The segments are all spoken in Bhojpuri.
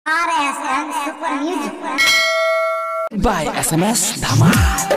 RSM Super Music by SMS Dhamal।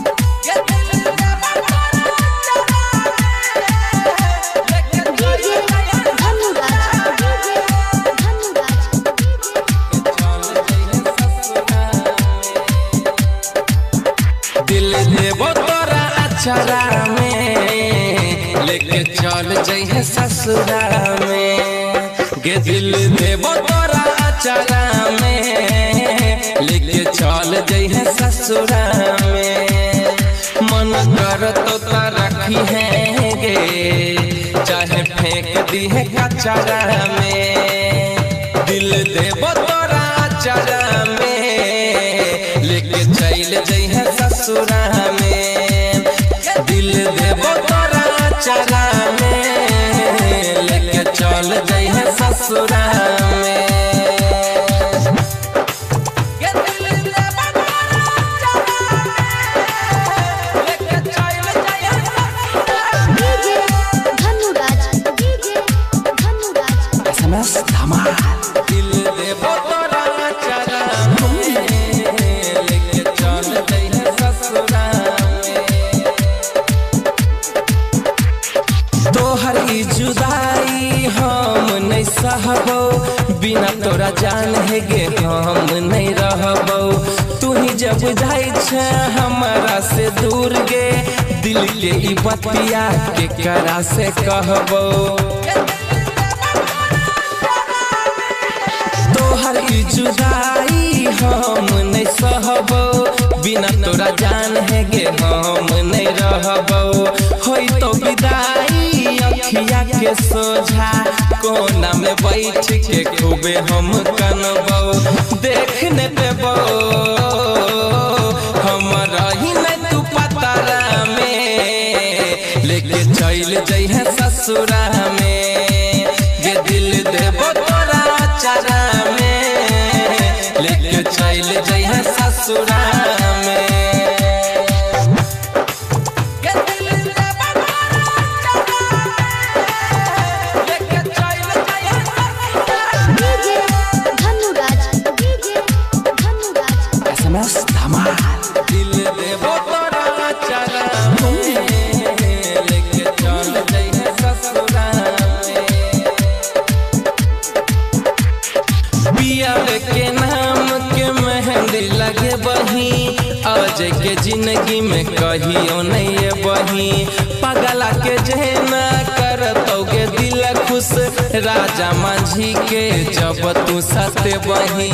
दिल देबो तोरा अचारा में लेके चल जइहे ससुरा में। गे दिल देबो तोरा अचारा में लेके चल जइहे ससुरा में। मन कर तो रखी है गे चाहे फेंक दी है कचरा में। दिल देबो तोरा अचारा में लेके चल जइहे ससुरा में। दिल देबो तोरा अचारा में लेके चल जइहे ससुरा में। SMS Dhamal। दिल देबो तोरा अचारा में लेके चल जइहे ससुरा में। तोहर ई जुदाई हम नहीं सहबो बिना तोरा जान है गे हम नहीं रहबो। तू ही जब जाई छ हमारा से दूर गे दिल के ई बतिया के करा से कहबो। तोहर ई जुदाई हम नहीं सहबो बिना तोरा जान है गे हम नहीं रहबो। होई तो विदाई अखिया के सोझा कोना में बैठ के खूबे हम कनबो। देखने पेबो हमरा ही नहीं तू पतारा में लेके चल जइहे ससुरा में। गे दिल देबो तोरा अचारा में लेके चल जइहे ससुरा में। SMS Dhamal। दिल देबो तोरा अचारा में लेके चल जइहे ससुरा में। पियार के नाम के मेहंदी लगे बही आज के जिंदगी में कहियो नहीं बही। पगला के जेना करतोगे दिल खुश राजा माझी के जब तू सते बही।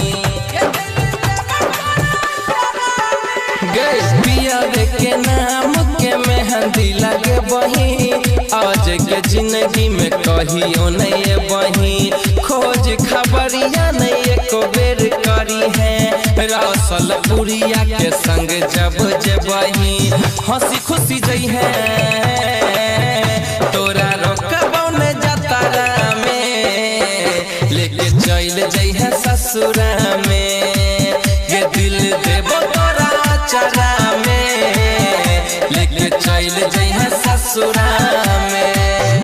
पिया के नाम के मेहंदी लगे बही आज के जिंदगी में कहियो नहीं बही। खोज खबरिया नहीं एको बेर करी है रसल पुरिया के संग जब जबही। हंसी खुशी जई है तोरा रोकबो ने जतारा में लेके चल जई है ससुरा में।